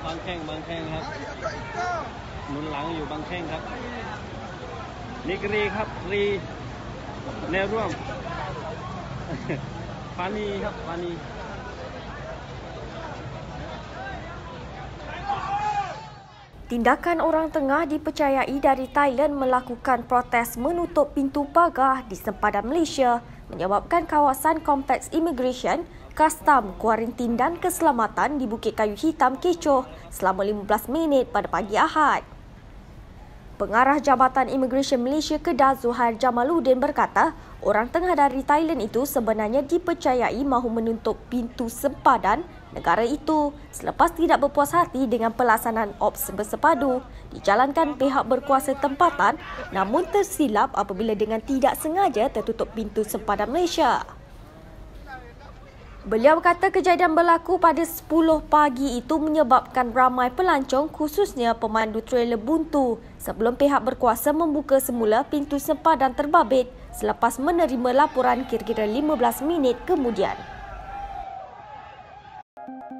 างแข้งครับหนุนหลังอยู่บางแข้งครับนิกรีครับรีแนวร่วม ฟานีครับฟานี Tindakan orang tengah dipercayai dari Thailand melakukan protes menutup pintu pagar di sempadan Malaysia menyebabkan kawasan kompleks imigresen, kastam, kuarantin dan keselamatan di Bukit Kayu Hitam kecoh selama 15 minit pada pagi Ahad. Pengarah Jabatan Imigresen Malaysia Kedah Zuhair Jamaluddin berkata, orang tengah dari Thailand itu sebenarnya dipercayai mahu menutup pintu sempadan negara itu selepas tidak berpuas hati dengan pelaksanaan ops bersepadu dijalankan pihak berkuasa tempatan namun tersilap apabila dengan tidak sengaja tertutup pintu sempadan Malaysia. Beliau kata kejadian berlaku pada 10 pagi itu menyebabkan ramai pelancong khususnya pemandu trailer buntu sebelum pihak berkuasa membuka semula pintu sempadan terbabit selepas menerima laporan kira-kira 15 minit kemudian.